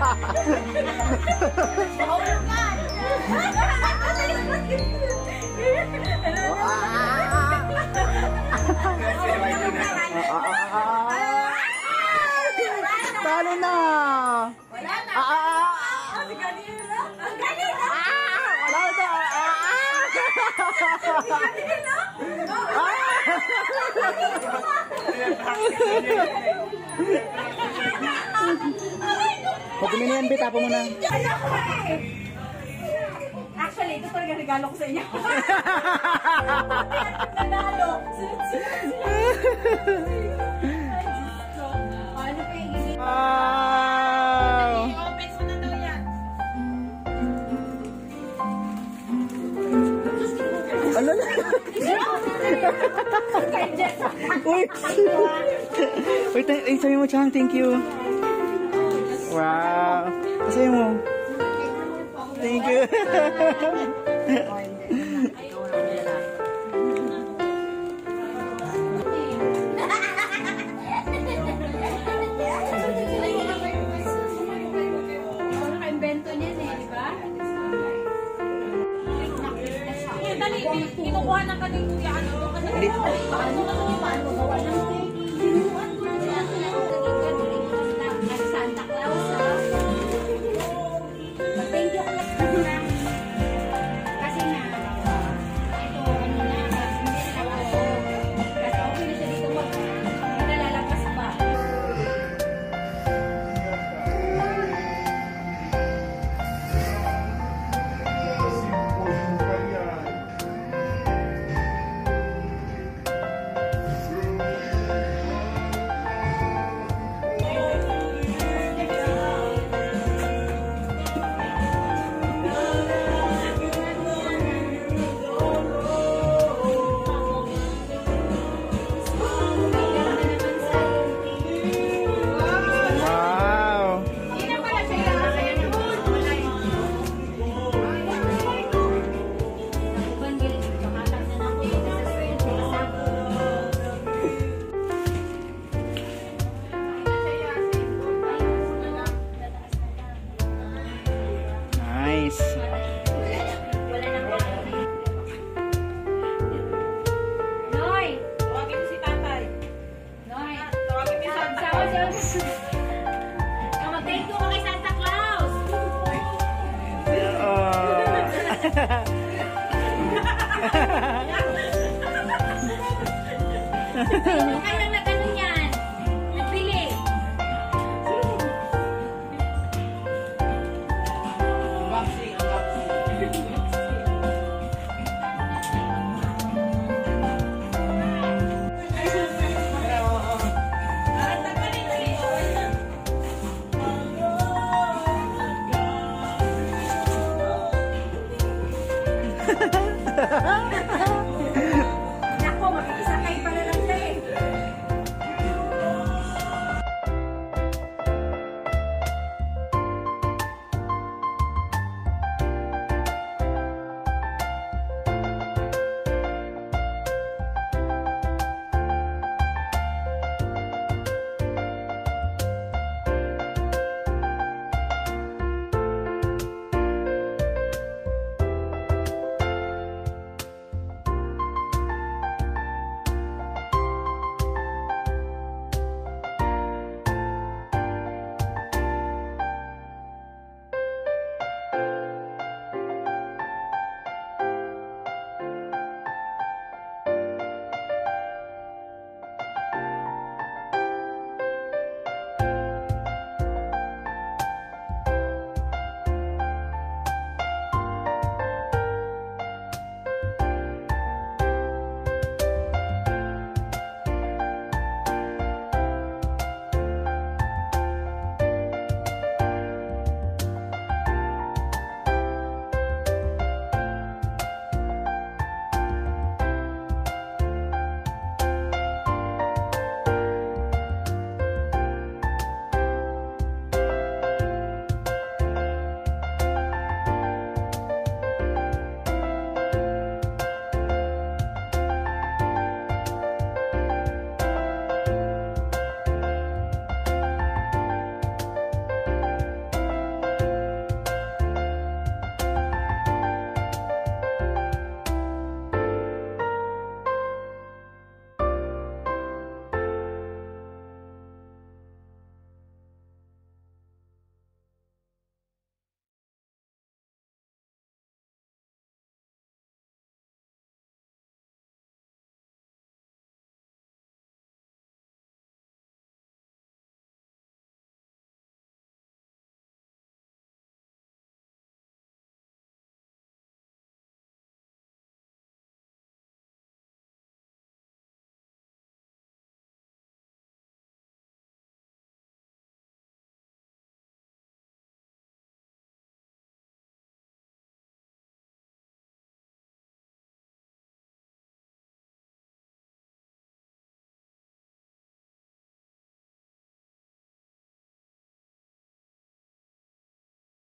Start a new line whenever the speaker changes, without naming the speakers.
Talo na.
Wala na.
Wala na. Pag yan, tapo mo na.
Actually, ito talaga regalo ko sa inyo. Nanalo. Ano pa yung gigit?
Wow!
I-open mo na daw yan.
Ano na? Uy! Uy, sabi mo, Chang, thank you. Wow! Sabi mo. Thank you.
Naka-invento niyan eh, di ba? Dali, kinukuha ng kaning kuya, ano, paano gawa ng Santa Claus, thank you kasi na ito ano na hindi sila ako kasi okay na siya dito maglalalapas pa.
Nice.
Noy! Tawagin mo si tatay. Noy! Tawagin mo si tatay. Mag-thank you ka kay Santa Claus! Sino kayo lang nag-ano yan? Nagpili.
Ha ha ha!